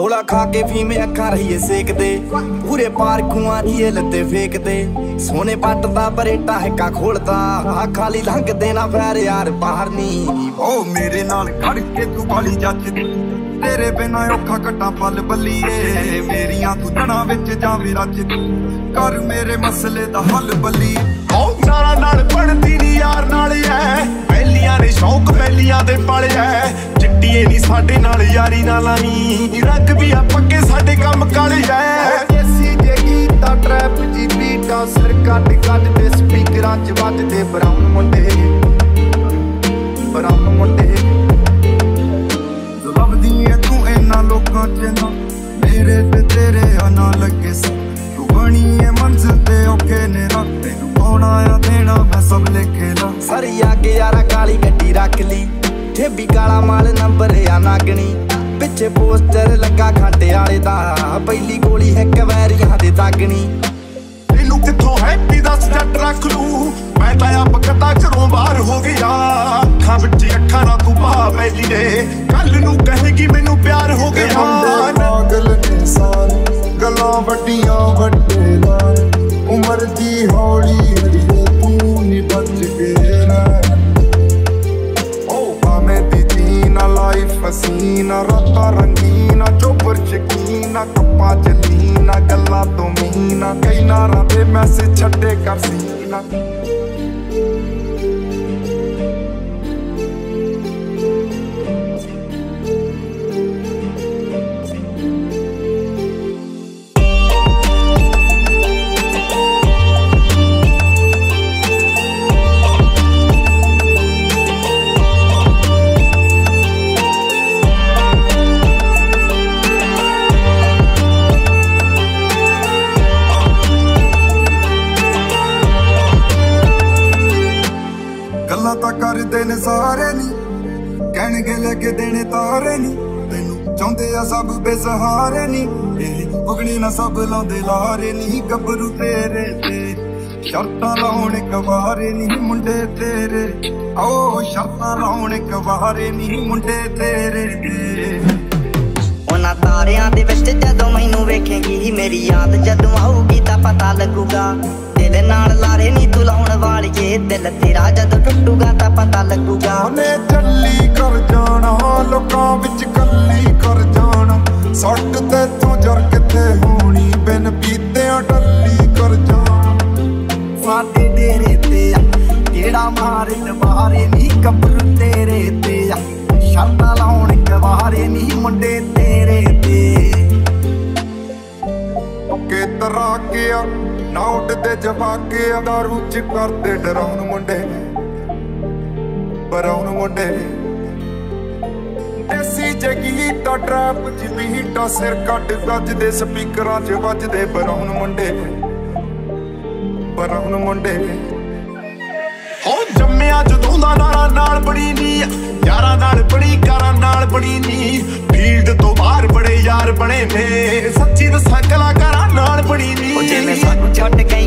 गोला खा के फीमे अखा रही सेकदे पूरे पार खुआ ये लत्ते फेंकदे सोने पट दा बरेटा हैका खोलदा खाली लंघ देना पैर यार बाहर नी ओ मेरे नाल खड़ के तू बाली जच तेरे बिना औखा कट्टा पल बल्लीए मेरियां तू तना विच जावे रज कर मेरे मसले दा हल बल्ली ओ नारा नाल पढ़दी नी यार नाल ऐ पहलियां ने शौक पहलियां दे पल ऐ चिट्टीए नी साडे नाल यारी ना लाई रंग भी आ पक्के साडे काम काले ऐ देसी जे गीता ट्रैप जी बीटा सिर कट कट ते स्पीकरां च वजदे ब्राउन मुंडे लभदी ऐ तू इन्ना लोकां च ना मेरे ते तेरे ना लगे सा तू बनी ऐ मंजिल ते औखे ने रख तैनू कौन आया देना मैं सब लिखे ला सरी आगे यारा काली गड्डी रख ली ठेबी काला माल नंबर या नागनी पिछे पोस्टर लगा घाटे आले दा पहली गोली है कवैरियां दे दागनी तैनू किथों हैप्पी दस जट रख लूं मैं तां आप कदा घरों बाहर हो गया अखां विच अखां ना तू पा बैली ने कल नू कहेगी मैनू प्यार हो गया पागल ने सारे गल्लां वड्डियां वड्डे नाल उमर दी हौली हरी तू नी बच के ना लाइफ हसीना रातां रंगीना चोपर शकीना कप्पा जलीना गल्लां तो मीना कई नारां दे मैसेज छड्डे कर सीना करदे ने सारे नी कहणगे लगे देने तारे नी तैनू चाहुंदे आ सब बेसहारे नी उगणी ना सब लाउंदे लारे नी गबरू तेरे ते शर्तां लाउण कवारे नी मुंडे तेरे ओ शर्तां लाउण कवारे नी मुंडे तेरे ते उन्हां तारियां दे विच जदों मैनू वेखेंगी मेरी याद जदों आऊगी तां पता लगूगा तेरे नाल लारे नी तू लाउण वालिए दिल तेरा जदों टुटूगा तां पता लगूगा ने चली कर जाना लोकां विच कल्ली कर जाना सट ते तू जर किथे होनी बिन पीतियां टल्ली कर जाना साडे डेरे ते केड़ा मारे नवारे नी कब्र तेरे ते शर्तां लाउण कवारे नी मुंडे तेरे ते ओके तरा के ना उठदे जवाके दारू च करदे डराउन मुंडे बराउन मुंडे देसी जगीटा ट्रैप च बीटा सिर कट गजदे स्पीकरां च वजदे बराउन मुंडे हो जम्मिया जदों दा नारा नाल बड़ी नी यारां नाल बड़ी कारां नाल बड़ी नी फील्ड तो बाहर बड़े यार बने ने सच्ची दसां कलाकारां नाल बड़ी नी जिवें सानू छड्ड के